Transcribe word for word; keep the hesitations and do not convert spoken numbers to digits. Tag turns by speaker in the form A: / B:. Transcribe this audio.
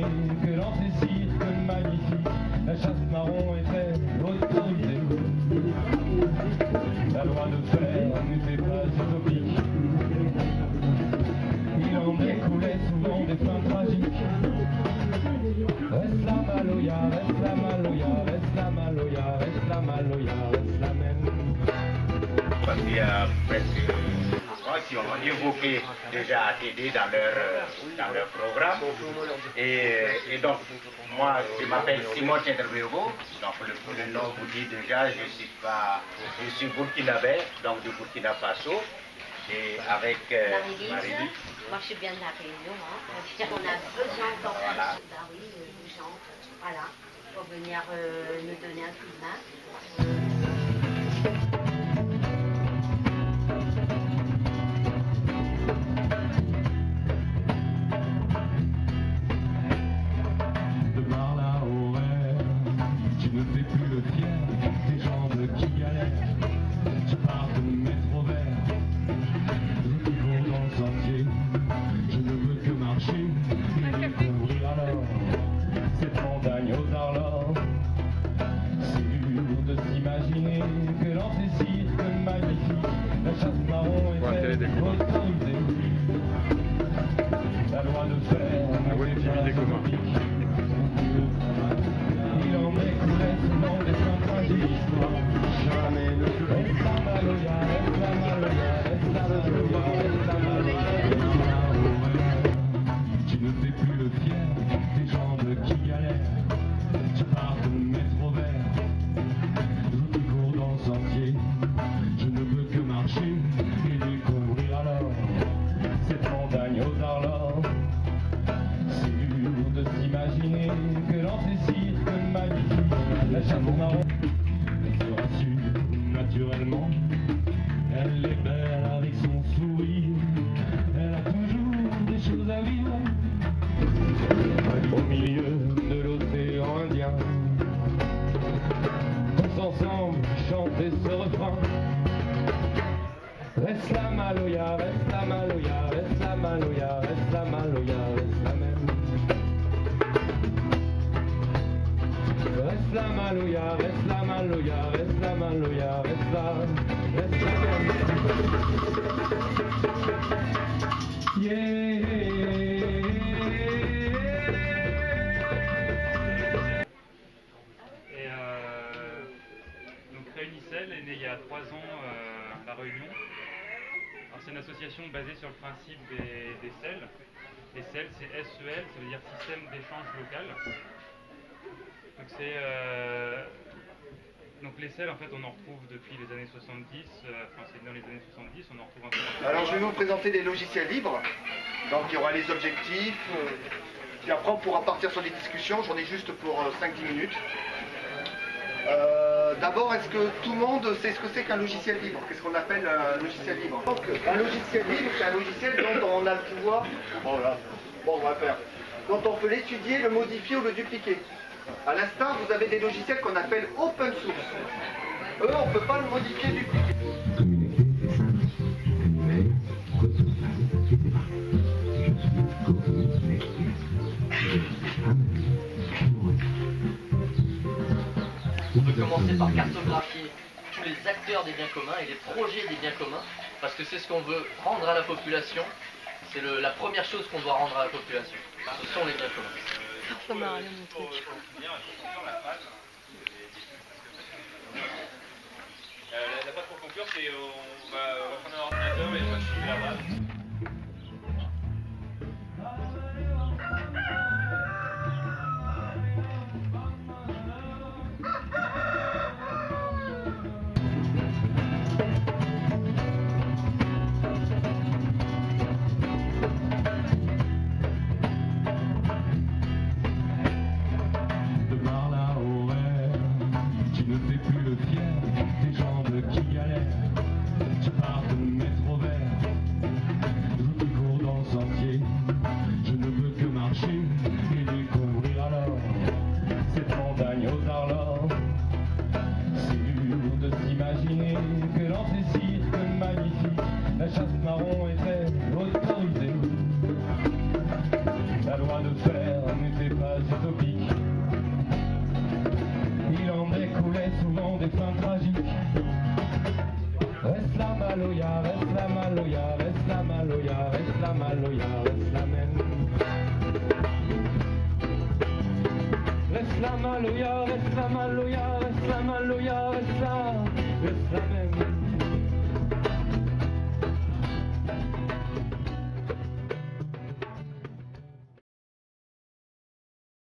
A: que l'antécide, que magnifique, la chasse marron était autorisée. La loi de fer n'était pas utopique. Il en découlait souvent des fins tragiques. Reste la maloya, reste la maloya, reste la maloya, reste la maloya, reste la même.
B: Parce qu'il y a presque trois qui ont évoqué déjà A T D dans leur, dans leur programme. Et, et donc, moi, je m'appelle Simon Tchenderbeogo. Donc, le, le nom vous dit déjà, je suis, pas, je suis burkinabé, donc de Burkina Faso. Et avec euh, Marie.
C: Moi, je suis bien de la Réunion. Hein. On a besoin encore voilà. Bah oui, des gens, voilà, pour venir euh, nous donner un coup de main.
A: La loi de fer, la collectivité commun. Il en découlait souvent des fins tragiques. Jamais ne reste la maloya, reste la maloya, reste la maloya, reste la maloya. Tu ne fais plus le fier des jambes qui galèrent. Tu pars de métro vert, nous qui courent dans le sentier. Je ne veux que marcher et découvrir alors cette montagne aux arlores. C'est dur de s'imaginer que l'antécide, que magnifique, la chasse marron se rassure naturellement. Elle est belle avec son sourire, elle a toujours des choses à vivre. Au milieu de l'océan Indien, tous ensemble chanter ce refrain. Reste la maloya, reste la maloya, reste la maloya, reste la maloya, reste la même. Reste la maloya, reste la maloya, reste la maloya, reste la, reste la même. Yeah.
D: Et euh, donc Réunicel est né il y a trois ans euh, à La Réunion. C'est une association basée sur le principe des, des C E L. Les C E L, c'est S E L, ça veut dire système d'échange local. Donc, c'est, euh, donc les C E L, en fait, on en retrouve depuis les années soixante-dix, euh, enfin c'est dans les années soixante-dix, on en retrouve un peu.
E: Alors je vais vous présenter des logiciels libres. Donc il y aura les objectifs, euh, puis après on pourra partir sur les discussions, j'en ai juste pour euh, cinq dix minutes. Euh, D'abord, est-ce que tout le monde sait ce que c'est qu'un logiciel libre? Qu'est-ce qu'on appelle un logiciel libre? Donc, un logiciel libre, c'est un logiciel dont on a le pouvoir. Bon, là. Bon, on va faire. Dont on peut l'étudier, le modifier ou le dupliquer. À l'instar, vous avez des logiciels qu'on appelle open source. Eux, on ne peut pas le modifier, dupliquer.
F: Communiquer, c'est simple. Un email, code postal, et c'est parti. Je suis Corinne Mercier. Je suis femme, amoureuse.
G: On peut commencer par cartographier tous les acteurs des biens communs et les projets des biens communs, parce que c'est ce qu'on veut rendre à la population. C'est la première chose qu'on doit rendre à la population. Ce sont les biens communs.
H: Ça m'a rien montré.
D: La base pour conclure, c'est on va reprendre un ordinateur et on va suivre la base.
A: Qui galère, tu pars de métro vert, Islam, Alléluia, Islam, Alléluia, Islam, Alléluia, Islam, Islam.